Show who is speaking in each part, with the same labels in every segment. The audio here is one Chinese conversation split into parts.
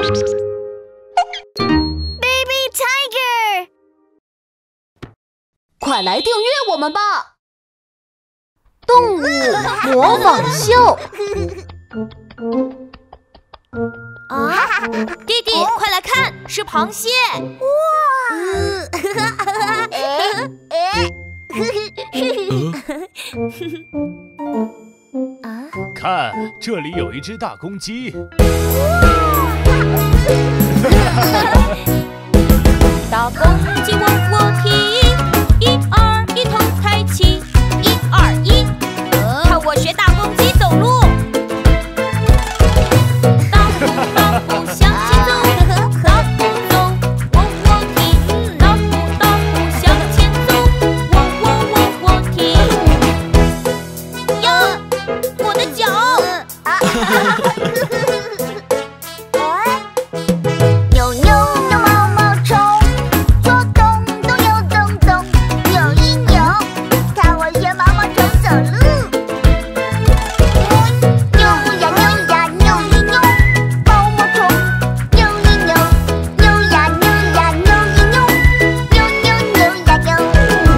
Speaker 1: Baby Tiger，
Speaker 2: 快来订阅我们吧！动物模仿秀。
Speaker 1: 啊，弟弟，快来看，是螃蟹！
Speaker 3: 看，这里有一只大公鸡。
Speaker 1: 大公鸡往我踢，1、2，一同抬起，1、2、1，看我学大公鸡走路。大步向前走，大步走，我踢，大步向前走，我踢。呀，我的脚！
Speaker 4: 扭扭扭毛毛虫，左动动右动动，扭一扭，看我学毛毛虫走路。扭呀扭呀扭一扭，毛毛虫扭一扭，扭呀扭呀扭一扭，扭扭扭呀扭。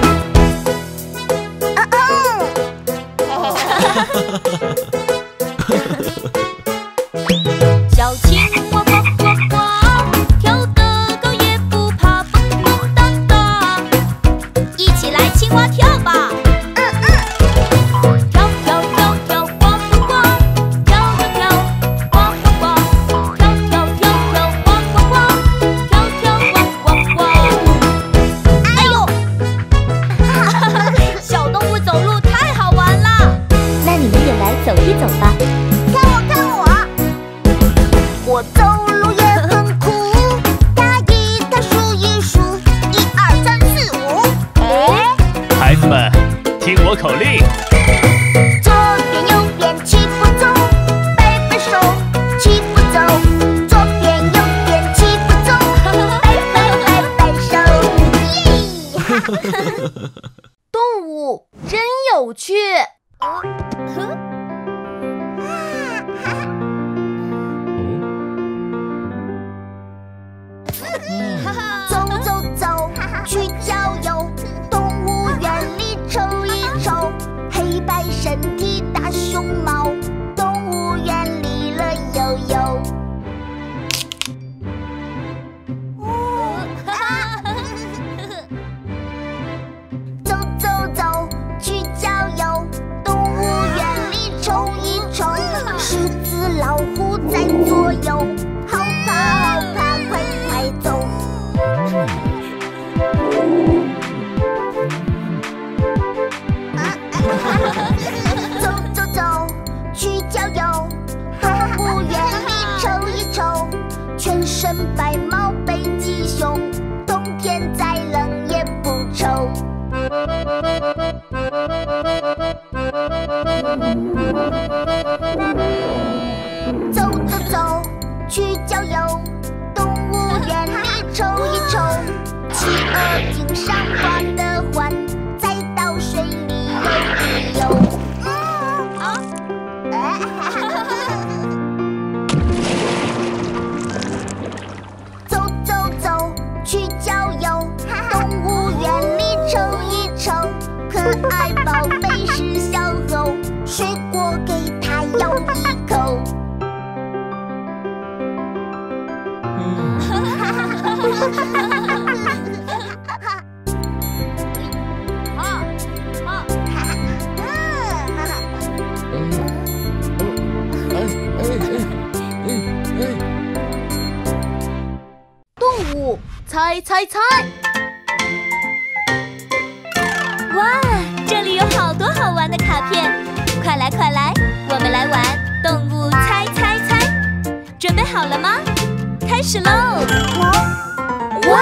Speaker 1: 小青蛙呱呱呱，跳得高也不怕，蹦蹦哒哒，一起来青蛙跳吧！跳跳跳跳呱呱呱，跳跳跳呱呱呱，跳跳跳跳呱呱呱，跳跳呱呱呱。哎呦，小动物走路太好玩了，
Speaker 2: 那你们也来走一走吧。
Speaker 4: 看我，我走路也很酷，踏一踏数一数，1、2、3、4、5。
Speaker 3: 孩子们，听我口令。
Speaker 4: 左边右边齐步走，摆摆手齐步走，左边右边齐步走，摆手。
Speaker 2: 动物真有趣。
Speaker 4: 走走走，去郊游，动物园里瞅一瞅，黑白身体大熊猫，动物园里乐悠悠。走走走，去郊游，动物园里瞅一瞅，狮子老虎在左右，好怕好怕，快快走。走走走，去郊游，动物园里瞅一瞅，全身白毛北极熊，冬天再冷也不愁。走走走，去郊游，动物园里瞅一瞅，企鹅颈上挂的环，再到水里游一游。走走走，去郊游，动物园里瞅一瞅，可爱宝贝是小猴，水果给它咬一口。
Speaker 2: 动物猜猜猜。
Speaker 1: 哇，这里有好多好玩的卡片，快来快来，我们来玩动物猜猜猜，准备好了吗？开始喽！哇！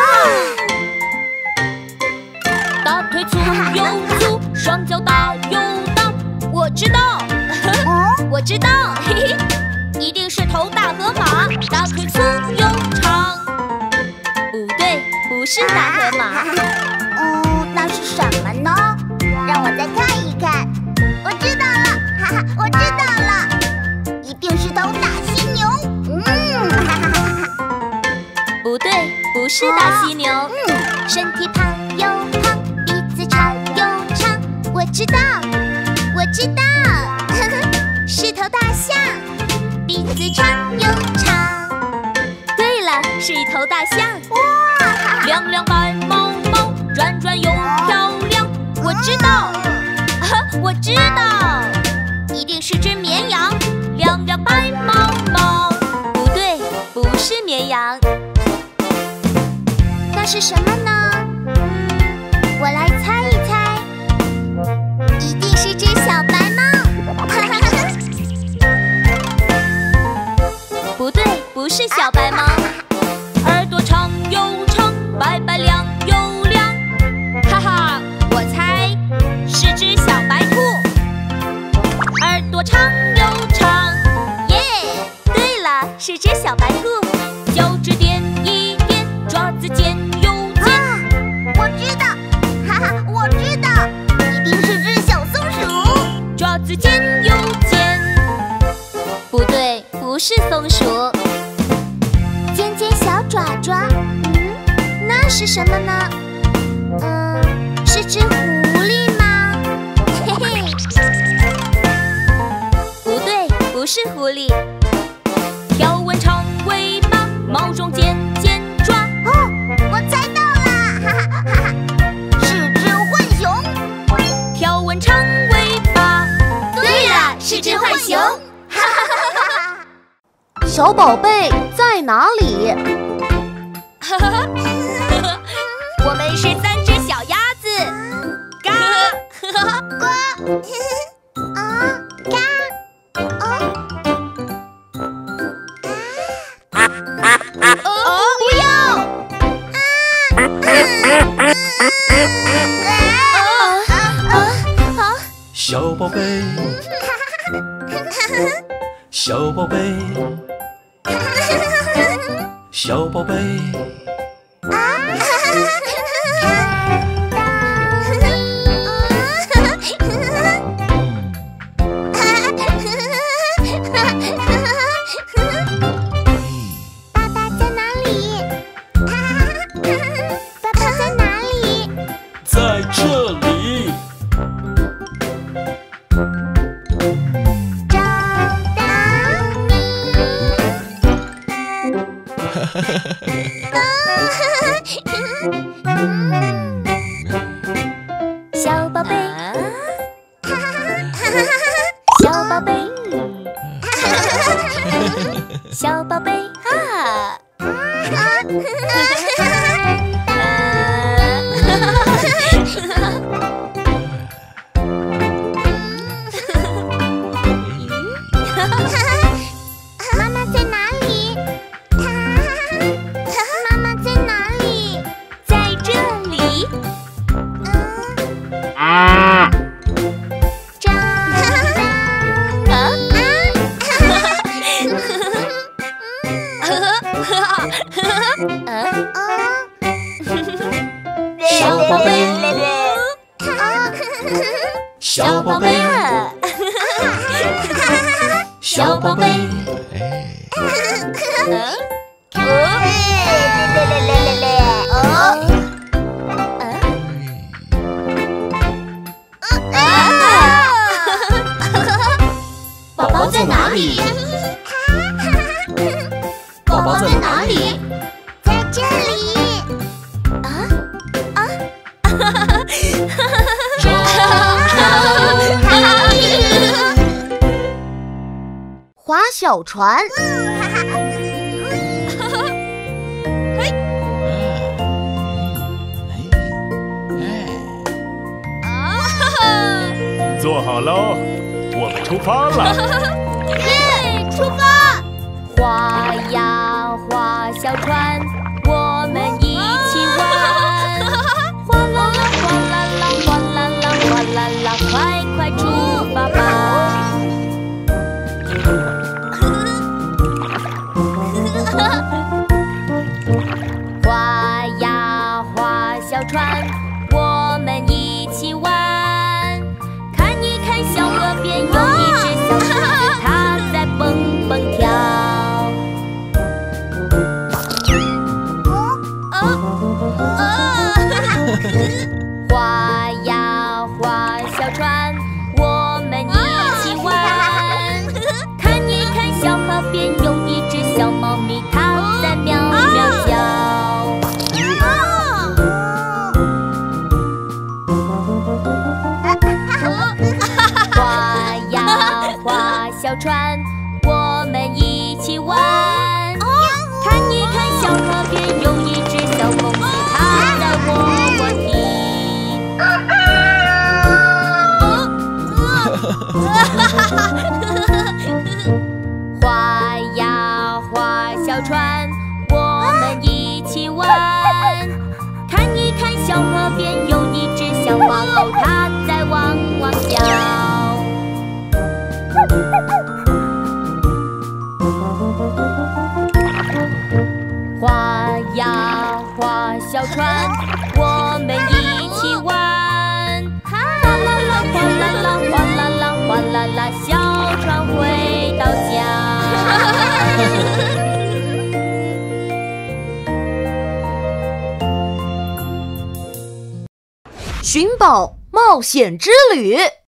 Speaker 1: 大腿粗又粗，双脚大又大，我知道，我知道，嘿嘿，一定是头大和马，大腿粗又长。不对，不是大河马。
Speaker 4: 那是什么呢？让我再看一看。我知道了，哈哈，我知道了，一定是头大犀牛。哈哈哈哈。
Speaker 1: 是大犀牛。
Speaker 4: 身体胖又胖，鼻子长又长。我知道，我知道，是头大象，鼻子长又长。
Speaker 1: 对了，是一头大象。
Speaker 4: 哇！
Speaker 1: 亮亮白毛毛，转转又漂亮。我知道，我知道，一定是只绵羊。亮亮白毛毛，不对，不是绵羊。
Speaker 4: 那是什么呢？我来猜一猜，一定是只小白猫。
Speaker 1: 不对，不是小白猫。耳朵长又长，白白亮又亮。哈哈，我猜是只小白兔。耳朵长又长，耶！对了，是只小白兔。脚趾点一点，爪子尖又尖。
Speaker 4: 我知道，哈哈，我知道，一定是只小松鼠。
Speaker 1: 爪子尖又尖。不对，不是松鼠。
Speaker 4: 尖尖小爪爪，那是什么呢？是只狐狸吗？嘿嘿，
Speaker 1: 不对，不是狐狸。条纹长尾巴，毛中尖尖爪。
Speaker 4: 哦，我猜到了，哈哈哈哈，是只浣熊。
Speaker 1: 条纹长尾巴，对了，是只浣熊。
Speaker 4: 哈哈哈哈！
Speaker 2: 小宝贝在哪里？
Speaker 1: 哈哈哈！我们是3只小鸭子。嘎！
Speaker 4: 呱！啊！嘎！
Speaker 1: 不要！
Speaker 5: 小宝贝，小宝贝，小宝贝。
Speaker 4: 爸爸在哪里？爸爸在哪里？
Speaker 5: 在这里。
Speaker 4: 找到你。小宝贝，小宝贝，小宝贝啊！妈妈在哪里？妈妈在哪里？
Speaker 1: 在这里。
Speaker 4: 找
Speaker 5: 小宝贝，小宝贝，小宝贝。宝宝在哪里？宝宝在哪里？
Speaker 4: 在这里。
Speaker 2: 划小船。
Speaker 3: 坐好喽，我们出发了。
Speaker 1: 耶，出发！划呀划小船，我们一起玩。哗啦啦，哗啦啦，哗啦啦，哗啦啦，快快出发吧！划呀划小船，我们一起玩。看一看小河边有一只小兔子。 船，我们一起玩。看一看小河边有一只小花狗，它在汪汪叫。划呀划小船，我们一起玩。哗啦啦哗啦啦哗啦啦哗啦啦，小船回到家。
Speaker 2: 寻宝冒险之旅，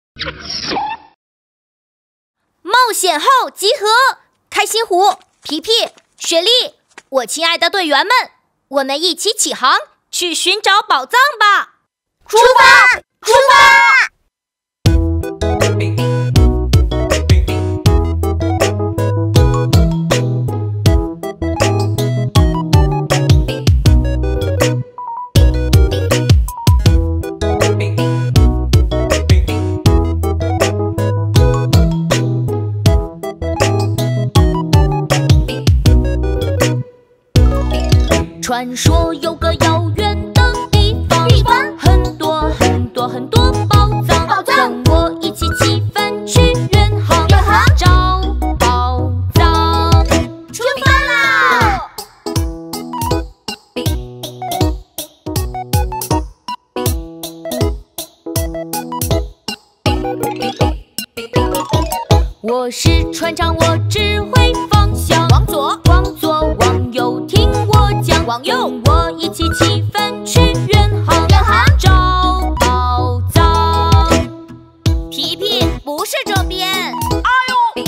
Speaker 1: 冒险号集合！开心湖、皮皮、雪莉，我亲爱的队员们，我们一起起航，去寻找宝藏吧！
Speaker 4: 出发！出发！
Speaker 1: 传说有个遥远的地方，很多很多很多宝藏，跟我一起起帆去远航，找宝藏。
Speaker 4: 出发啦！
Speaker 1: 我是船长，我指挥方向，往左，往左，往右，听我讲，往右，我一起起帆去远航，找宝藏。皮皮，不是这边。哎呦！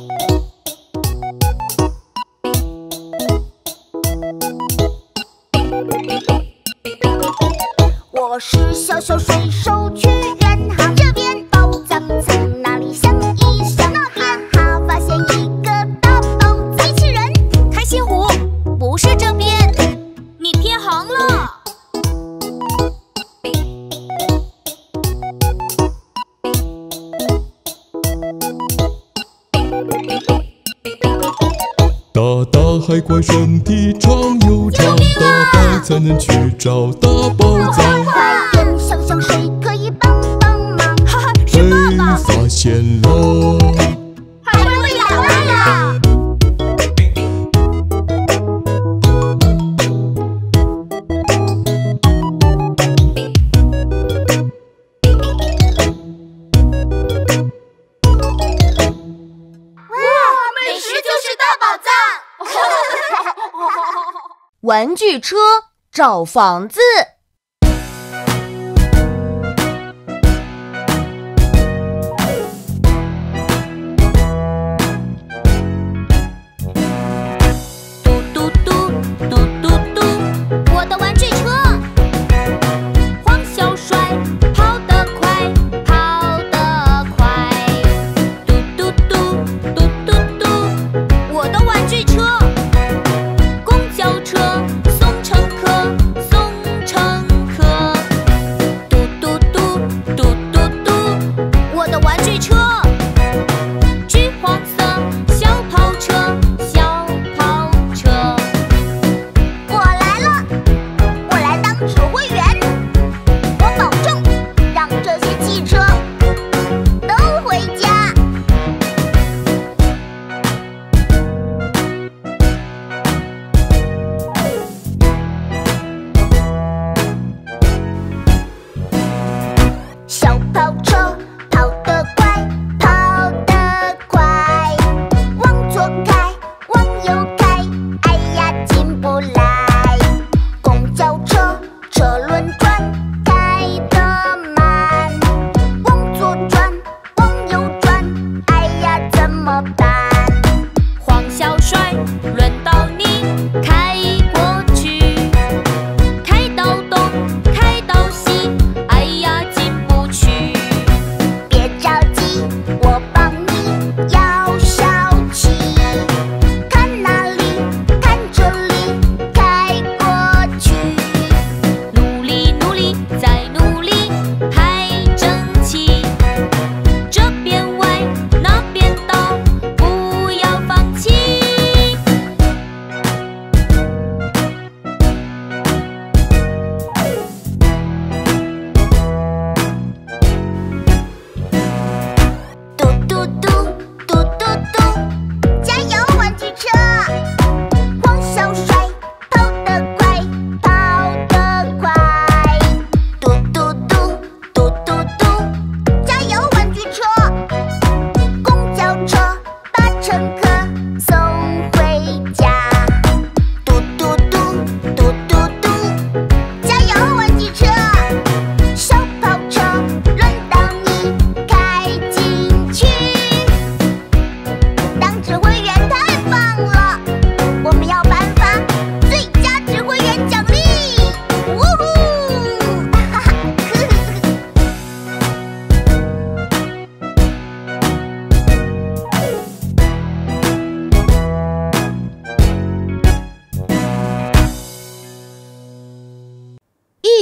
Speaker 4: 我是小小水手去远航，这边宝藏藏哪里想一想，哈哈，发现一个大宝藏。机器人，
Speaker 1: 开心湖，不是这边，你偏航了。
Speaker 5: 大大海怪身体长又长，大海才能去找大宝藏。
Speaker 4: 快点，想想谁可以帮帮忙？
Speaker 1: 哈哈，是爸爸。
Speaker 5: 被发现了，
Speaker 4: 海龟被打败了。
Speaker 1: 美食就是大宝藏。
Speaker 2: 玩具车找房子。
Speaker 1: 嘟嘟嘟嘟嘟嘟，我的玩具车。黄小帅跑得快，跑得快。嘟嘟嘟嘟嘟嘟，我的玩具车。公交车送乘客，送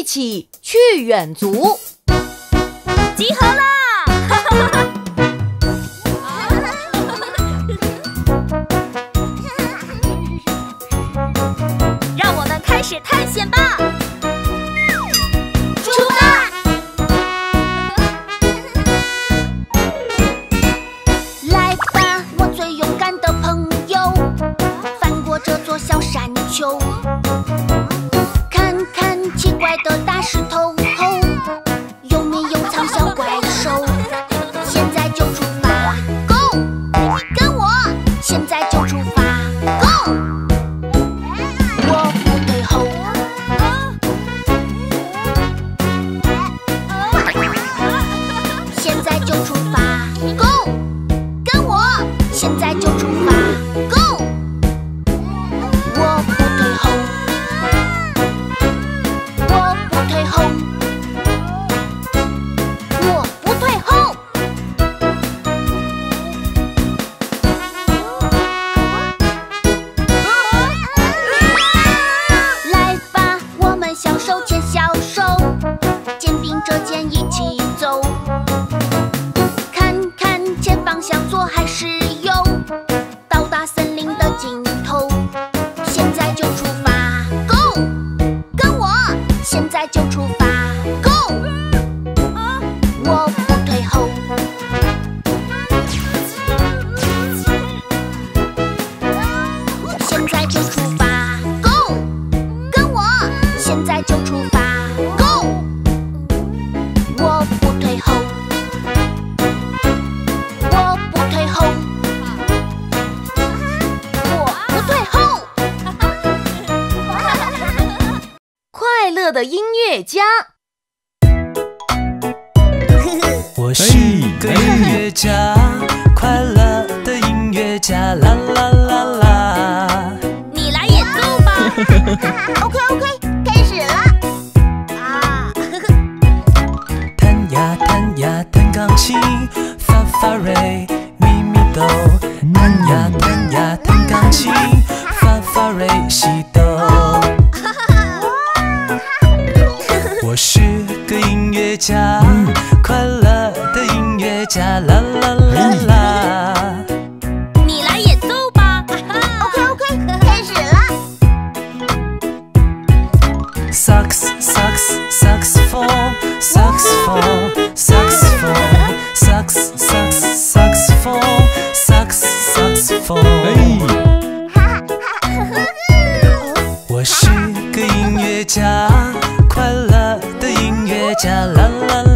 Speaker 2: 起去远足。
Speaker 1: 集合啦！让我们开始探险吧！
Speaker 4: 出发！来吧，我最勇敢的朋友，翻过这座小山丘，看看奇怪的大石头，有没有藏小怪兽？现在就出发 ，Go！ 跟我，现在就出发 ，Go！ 我不退后。现在就出发 ，Go！ 跟我，现在就出发 ，Go！ 我不退后，我不退后，我不退后。来吧，我们小手牵小手，肩并着肩一起走。看看前方向左还是右，到达森林的尽头。现在就出发 ，Go！ 跟我，现在就出发 ，Go！ 我不退后。现在就出发 ，Go！ 跟我，现在就出发 ，Go！ 我不退后。我不退后，我不退后。
Speaker 2: 快乐的音乐家，
Speaker 6: 我是个音乐家，快乐的音乐家，啦啦啦啦。
Speaker 1: 你来演奏吧。
Speaker 4: OK， 开始了。啊，
Speaker 6: 弹呀弹呀弹钢琴，发发瑞咪咪哆。弹呀弹呀弹钢琴，发发瑞西哆。我是个音乐家，快乐的音乐家，啦啦啦啦。
Speaker 1: 你来演奏吧。
Speaker 4: OK， 开始了。
Speaker 6: Saxophone, saxophone, saxophone, saxophone, saxophone。我是个音乐家，快乐的音乐家，啦啦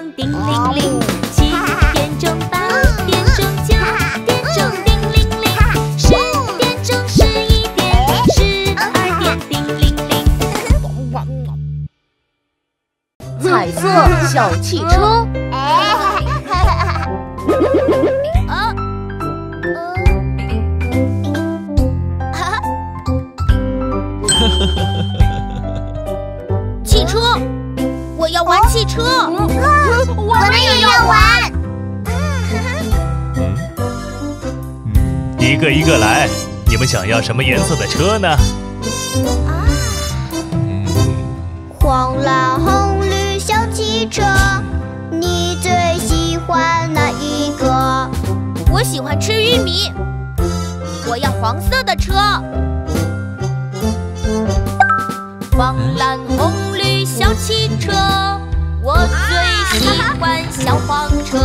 Speaker 1: 钟叮铃铃，7点钟、8点钟、9点钟叮铃铃，10点钟、11点、12点叮铃铃。
Speaker 2: 彩色小汽车。
Speaker 1: 汽车，我要玩汽车。
Speaker 4: 我们也要玩。
Speaker 3: 一个一个来，你们想要什么颜色的车呢？
Speaker 4: 黄蓝红绿小汽车，你最喜欢哪一个？
Speaker 1: 我喜欢吃玉米，我要黄色的车。黄蓝红绿小汽车，我最喜欢小黄车。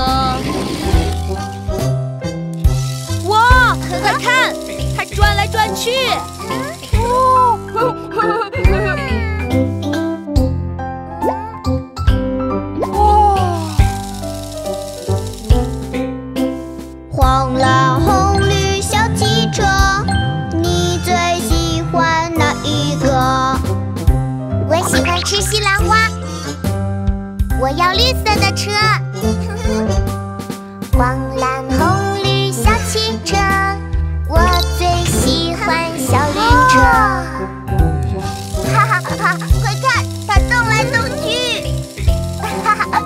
Speaker 1: 哇，快看，它转来转去。
Speaker 4: 黄蓝红绿小汽车，你最喜欢哪一个？我喜欢吃西兰花，我要绿色的车。黄蓝红绿小汽车，我最喜欢小绿车。哈哈哈！快看，它动来动去。哈哈！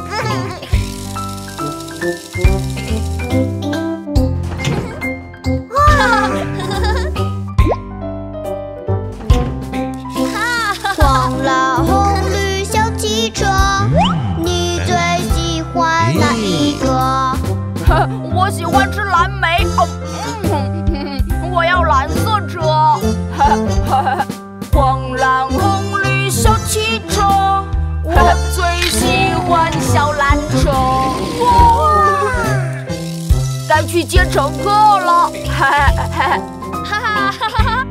Speaker 4: 黄蓝红绿小汽车，你最喜欢哪一个？
Speaker 2: 我喜欢吃蓝莓。我要蓝色车。黄蓝红绿小汽车，我最喜欢小蓝车。该去接乘客了。哈哈哈哈！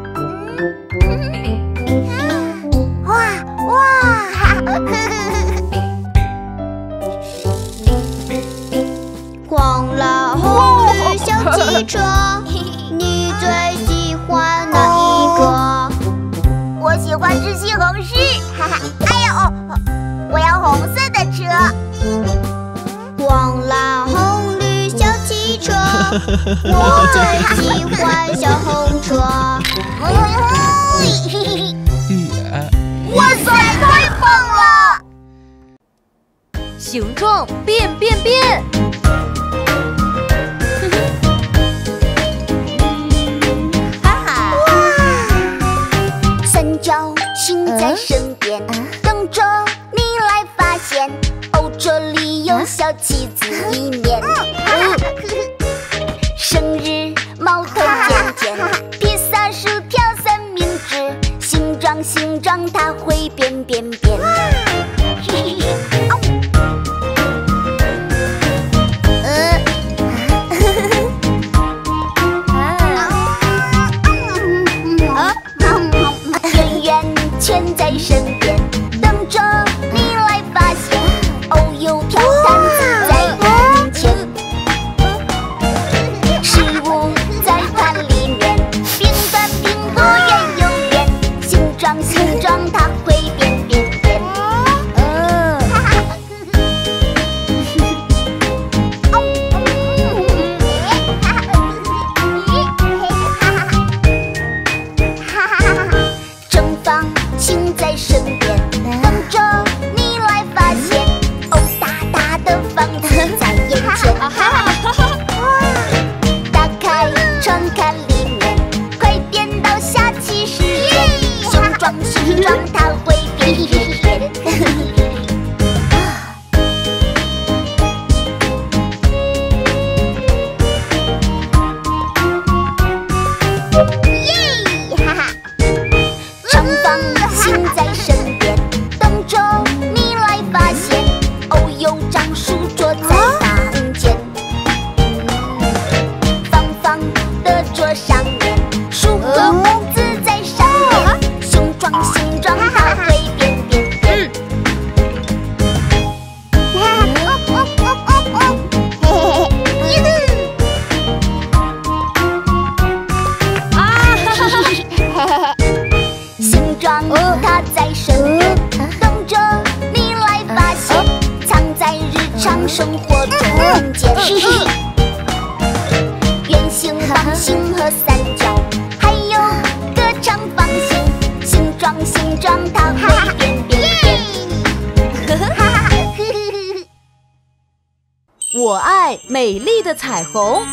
Speaker 4: 黄蓝红绿小汽车，你最喜欢哪一个？我喜欢吃西红柿。哈哈！哎呦，我要红色的车。黄蓝红绿小汽车，我最喜欢小红车。哇塞，太棒了！
Speaker 2: 形状变变变。
Speaker 4: 三角形在身边，等着你来发现。哦，这里有小旗子一面。生日毛头尖尖，披萨薯条三明治，形状它会变变变。圆圆圈在身边，等着你来发现。哦，邮票单子在眼前。 常生活中见。圆形、方形和三角，还有个长方形，形状它会变。
Speaker 2: 我爱美丽的彩虹。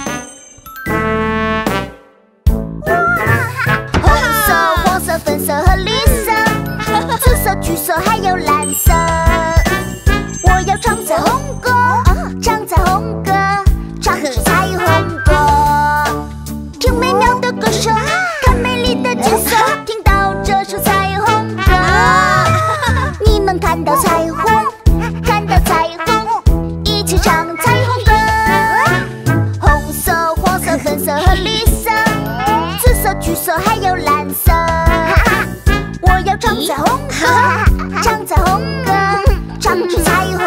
Speaker 4: 红色、黄色、粉色和绿色，紫色、橘色还有蓝色。我要唱彩虹歌，唱彩虹歌，唱出彩虹歌。听美妙的歌声，看美丽的景色，听到这首彩虹歌。你们看到彩虹，看到彩虹，一起唱彩虹歌。红色、黄色、粉色和绿色，紫色、橘色还有蓝色。我要唱彩虹歌，唱彩虹歌，唱出彩虹歌。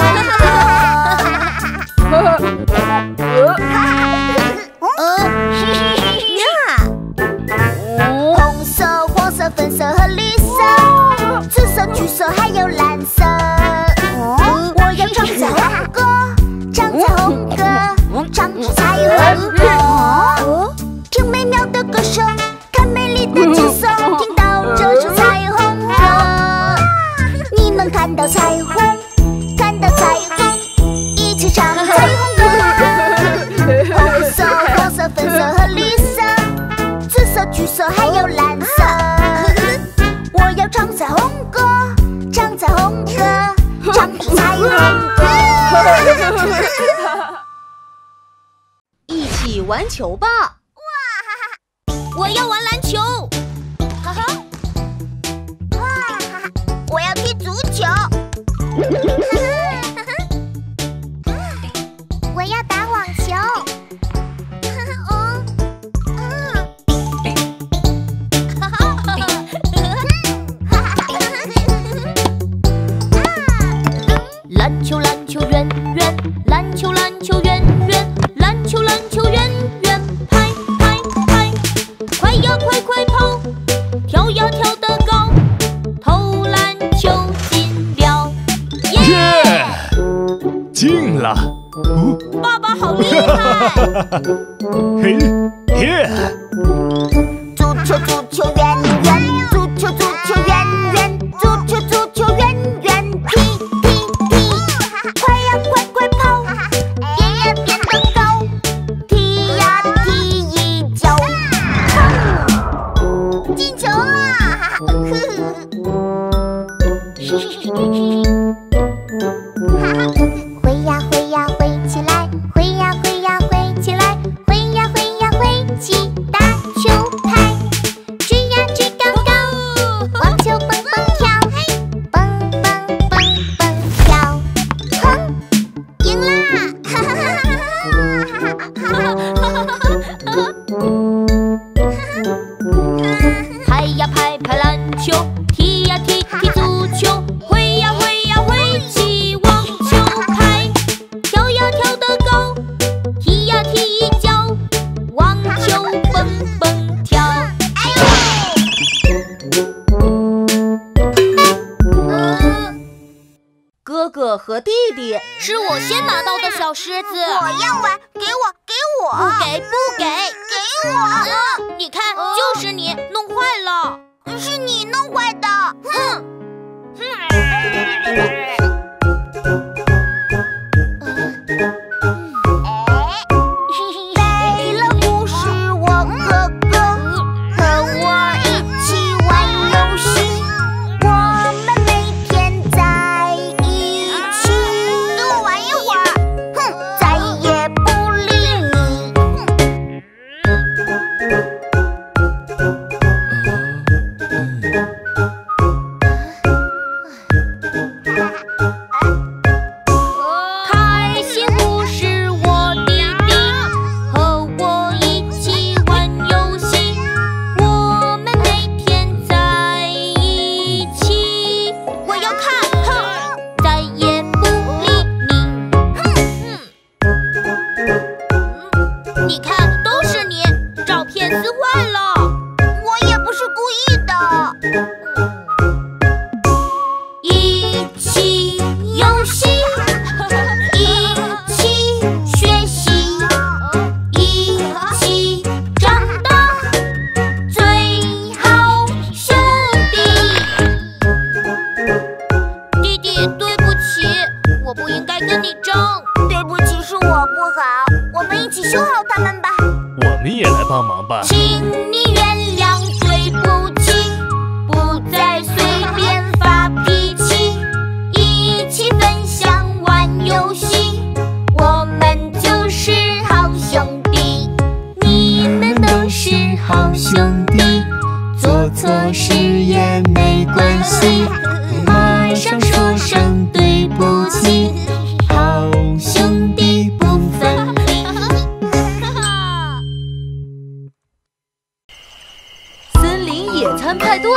Speaker 4: 红色、黄色、粉色和绿色，紫色、橘色还有蓝色。我要唱彩虹歌，唱彩虹歌，唱出彩虹歌。听美妙的歌声，看美丽的景色，听到这首彩虹歌。你们看到彩虹，看到彩虹，一起唱彩虹歌。红色、黄色、粉色和绿色，紫色、橘色还有蓝色。我要唱彩虹歌，唱彩虹歌，唱出彩虹歌。
Speaker 2: 一起玩球吧！
Speaker 1: 我要玩篮球。
Speaker 4: 哈哈，我要踢足球。我要打网球。
Speaker 1: 篮球篮球圆圆，篮球篮球圆圆，篮球篮球圆圆，拍拍拍，快呀快快跑，跳呀跳得高，投篮球进了，耶！
Speaker 3: 进了！
Speaker 1: 爸爸好厉害！
Speaker 3: 嘿，耶！
Speaker 4: 足球足球圆圆，足球足球圆圆，足球足球圆圆，踢踢踢，快呀快快跑，变呀变得高，踢呀踢一脚，砰！进球啦！挥呀挥呀挥起来，挥呀挥呀挥起来，挥呀挥呀挥起大球拍，追呀追高高，网球蹦蹦跳，蹦蹦蹦蹦跳，砰，赢啦！
Speaker 1: 拍呀拍拍篮球，踢呀踢踢足球，挥呀挥呀挥起网球拍，跳呀跳得高，踢呀踢一脚，网球蹦蹦跳。
Speaker 2: 哥哥和弟弟，
Speaker 1: 是我先拿到的小狮子。
Speaker 4: 我要玩，给我，给我，
Speaker 1: 不给不给，
Speaker 4: 给我！
Speaker 1: 你看，就是你弄坏了。
Speaker 4: 是你弄坏的。
Speaker 1: 哼！
Speaker 4: 贝勒不是我哥哥，和我一起玩游戏，我们每天在一起。跟我玩一会儿，哼，再也不理你。
Speaker 1: 我不应该跟你争。
Speaker 4: 对不起，是我不好，我们一起修好它们吧。
Speaker 3: 我们也来帮忙吧。
Speaker 1: 请你原谅，对不起，不再随便发脾气，一起分享玩游戏，我们就是好兄弟。你们都是好兄弟，做错事也没关系，马上说声对不起，好兄弟不分离。
Speaker 2: 森林野餐派对，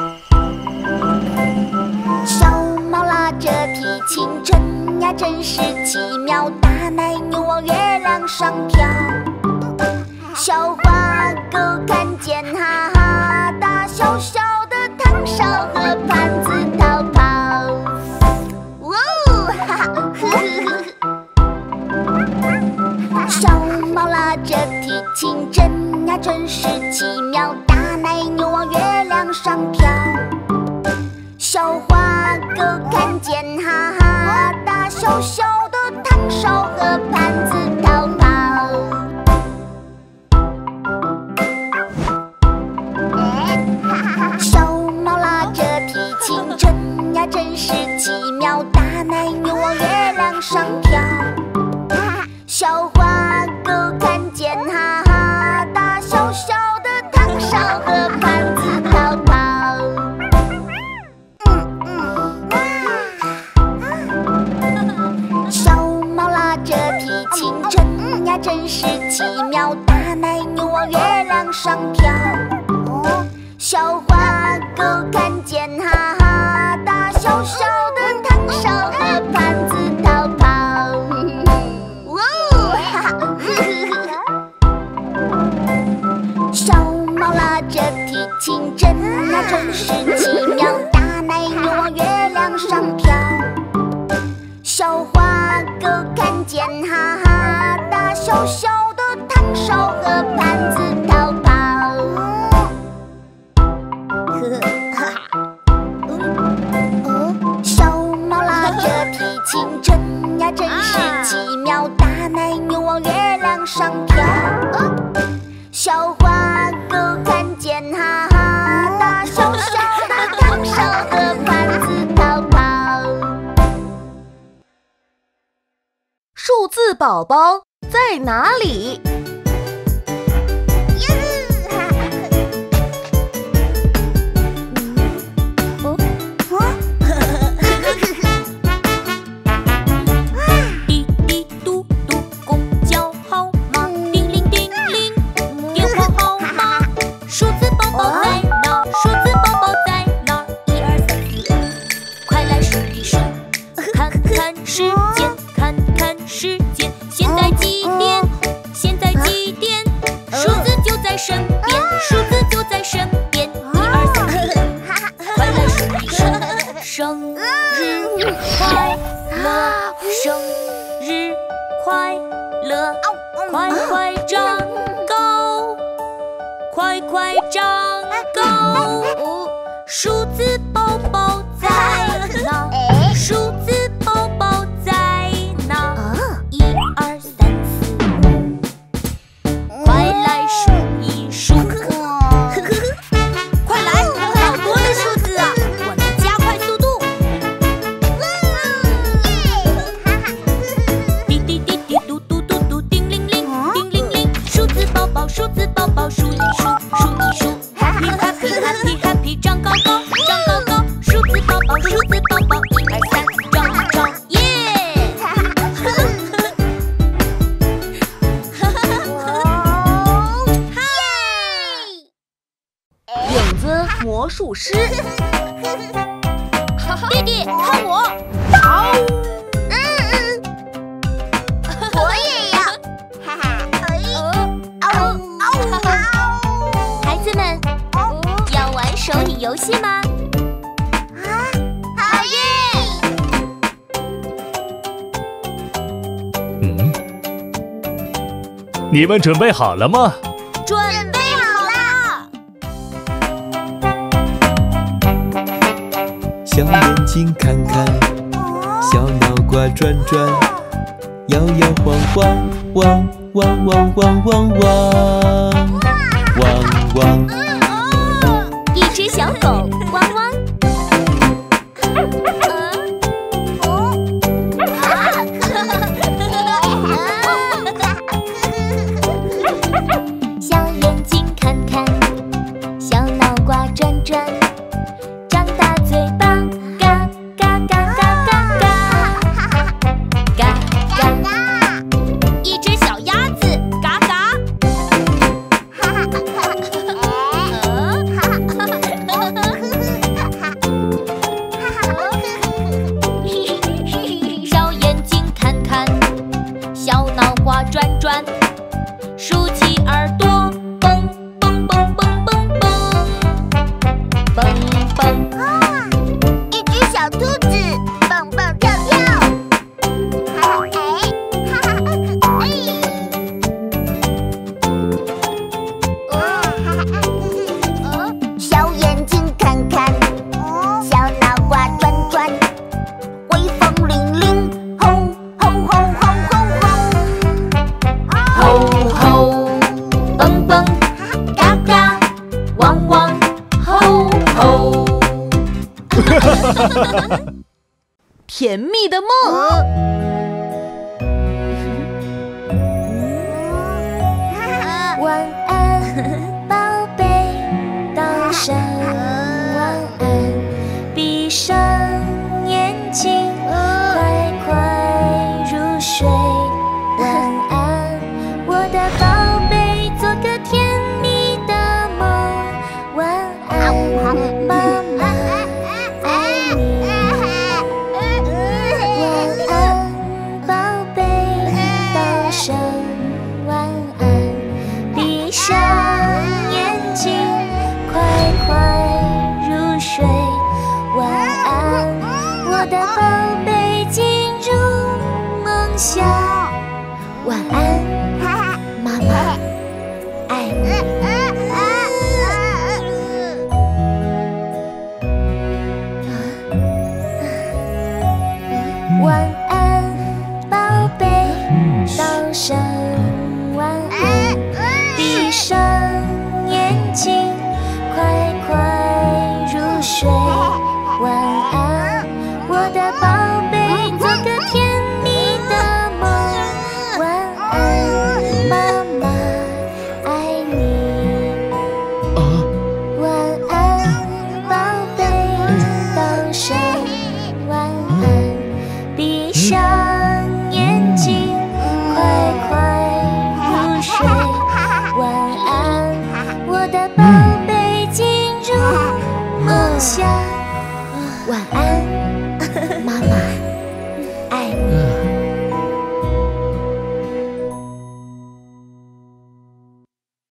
Speaker 4: 小猫拉着提琴，真呀真是奇妙，大奶牛往月亮上跳。小花狗看见，哈哈大小小的汤勺和盘子逃跑。哇哦，哈哈，呵呵呵。小猫拉着提琴，真呀真是奇妙，大奶牛往月亮上跳。小花狗看见，哈哈大小小的汤勺和盘子逃跑。小猫拉着提琴，真呀真是奇妙，大奶牛往月亮上跳。小花狗看见，哈哈大小小的汤勺和盘子逃跑。小猫拉着提琴，真呀真是奇妙，大奶牛往月亮上跳。小花狗看见，哈哈大小小的汤勺和盘子逃跑。哇哦，哈哈，小猫拉着提琴，真呀真是奇妙，大奶牛往月亮上跳。小花狗看见，哈哈大小小的汤勺和盘子逃跑。小猫拉着提琴，真呀真是奇妙，大奶牛往月亮上跳。小花狗看见，哈哈大小小的汤勺和盘子逃跑。
Speaker 2: 数字宝宝在哪里？
Speaker 1: 滴滴嘟嘟，公交号码，叮铃叮铃，电话号码。数字宝宝在哪？数字宝宝在哪？1、2、3、4、5，快来数一数，看看时间，看看时间，现在几点？现在几点？数字就在身边，数字就在身边。1、2、3、4、5，快来数一数，生日快乐，生日快乐，快快长高，快快长高。数字宝宝在哪？数字宝宝在哪？1、2、3、4、5，快来数一数。快来，好多的数字啊！我们加快速度。滴滴滴滴嘟嘟嘟嘟，叮铃铃，叮铃铃。数字宝宝，数字宝宝，数一数，数一数。Happy happy happy happy， 长高高，长高高。数字宝宝，数字宝宝，1、2、3，长长耶！
Speaker 2: 影子魔术师，
Speaker 1: 弟弟，看我！
Speaker 4: 我也要，哈哈，
Speaker 1: 孩子们，要玩手语游戏吗？
Speaker 4: 好耶！
Speaker 3: 你们准备好了吗？
Speaker 1: 准备好啦！
Speaker 6: 小眼睛看看，小脑瓜瓜转转，摇摇晃晃，汪汪汪汪汪汪，汪汪。
Speaker 1: 一只小狗汪汪。小眼睛看看，小脑瓜转转，张大嘴巴嘎嘎嘎嘎嘎嘎嘎嘎。一只小鸭子嘎嘎。小眼睛看看，小脑瓜转转，竖起耳朵蹦蹦蹦蹦蹦蹦蹦蹦。
Speaker 4: 一只小兔子蹦蹦跳跳，小眼睛看看，小脑瓜转转，威风凛凛，吼吼吼吼吼吼，
Speaker 1: 吼吼蹦蹦嘎嘎汪汪吼吼。
Speaker 2: 甜蜜的梦。
Speaker 1: 晚安，宝贝，道声晚安，闭上眼睛，快快入睡。晚安，我的宝贝，做个甜蜜的梦。晚安，妈妈爱你。晚安，宝贝，道声晚安，闭上眼睛，快快入睡。晚安，我的宝贝，进入梦乡。晚安，妈妈爱你。晚安，宝贝，道声晚安，闭上眼睛，快快入睡。晚安，我的宝贝，做个甜蜜的梦。晚安，妈妈爱你。晚安，宝贝，道声晚安，闭上眼睛，快快入睡。晚安，我的宝贝，进入梦乡。晚安。